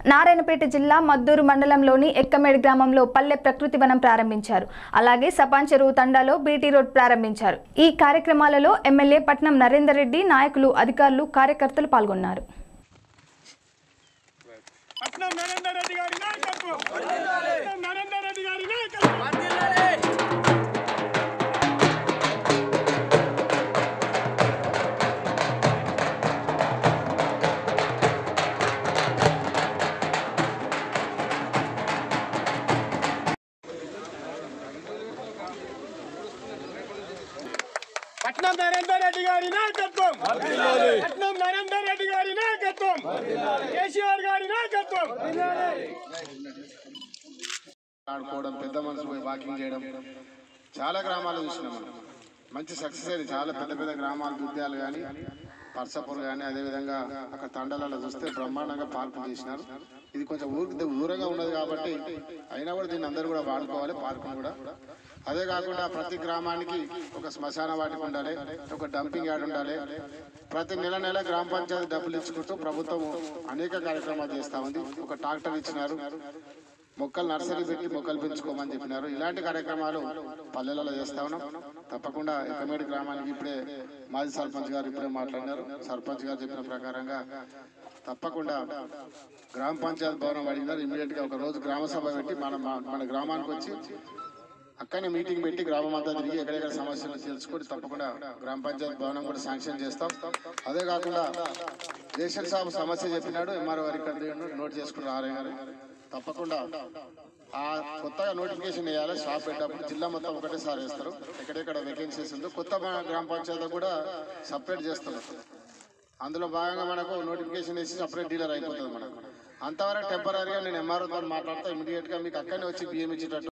నారాయణపేట జిల్లా మద్దూరు మండలంలోని ఎక్కమేడి గ్రామంలో పల్లె ప్రకృతి వనం ప్రారంభించారు. అలాగే సపాన్ చెరువు తండాలో బీటీ రోడ్ ప్రారంభించారు. ఈ కార్యక్రమాలలో ఎమ్మెల్యే పట్నం నరేందర్ రెడ్డి, నాయకులు, అధికారులు, కార్యకర్తలు పాల్గొన్నారు. పట్నం నరేందర్ రెడ్డి గారి నాయకత్వం, పట్నం నరేందర్ రెడ్డి గారి నాయకత్వం, కేసీఆర్ గారి నాయకత్వం. ఆడుకోవడం, పెద్ద మనుషులు పోయి వాకింగ్ చేయడం చాలా గ్రామాలు చూసినాం మనం. మంచి సక్సెస్ అయింది. చాలా పెద్ద పెద్ద గ్రామాలు, దుద్యాలు కానీ, పర్సపూర్ కానీ, అదేవిధంగా అక్కడ తండలలో చూస్తే బ్రహ్మాండంగా పార్కులు చేసినారు. ఇది కొంచెం ఊరికి దూరంగా ఉన్నది కాబట్టి అయినా కూడా దీన్ని అందరూ కూడా వాడుకోవాలి, పార్కులు కూడా. అదే కాకుండా ప్రతి గ్రామానికి ఒక శ్మశాన వాటిక ఉండాలి, ఒక డంపింగ్ యార్డ్ ఉండాలి. ప్రతి నెల గ్రామ పంచాయతీ డబ్బులు ఇచ్చుకుంటూ ప్రభుత్వం అనేక కార్యక్రమాలు చేస్తూ ఉంది. ఒక ట్రాక్టర్ ఇచ్చినారు, మొక్కలు నర్సరీ పెట్టి మొక్కలు పెంచుకోమని చెప్పినారు. ఇలాంటి కార్యక్రమాలు పల్లెలలో చేస్తా ఉన్నాం. తప్పకుండా ఎక్కమేడి గ్రామానికి ఇప్పుడే మాజీ సర్పంచ్ గారు ఇప్పుడే మాట్లాడినారు. సర్పంచ్ గారు చెప్పిన ప్రకారంగా తప్పకుండా గ్రామ పంచాయతీ భవనం అడిగినారు. ఇమీడియట్గా ఒక రోజు గ్రామ సభ పెట్టి మన గ్రామానికి వచ్చి అక్కడనే మీటింగ్ పెట్టి గ్రామం అంతా తిరిగి ఎక్కడెక్కడ సమస్యలు తెలుసుకొని తప్పకుండా గ్రామ పంచాయతీ భవనం కూడా శాంక్షన్ చేస్తాం. అదే కాకుండా రేషన్ షాప్ సమస్య చెప్పినాడు. ఎంఆర్ఓ గారికి నోట్ చేసుకున్నారు ఆర్ఐ గారు. తప్పకుండా ఆ కొత్తగా నోటిఫికేషన్ వేయాలి. షాప్ పెట్టినప్పుడు జిల్లా మొత్తం ఒకటేసారి వేస్తారు. ఎక్కడెక్కడ వేకెన్సీస్ ఉందో కొత్త గ్రామ పంచాయతీ కూడా సపరేట్ చేస్తారు. అందులో భాగంగా మనకు నోటిఫికేషన్ వేసి సపరేట్ డీలర్ అయిపోతుంది మనకు. అంతవరకు టెంపరీగా నేను ఎంఆర్ఓ తో మాట్లాడతా. ఇమీడియట్గా మీకు అక్కడనే వచ్చి బియ్యం ఇచ్చేటట్టు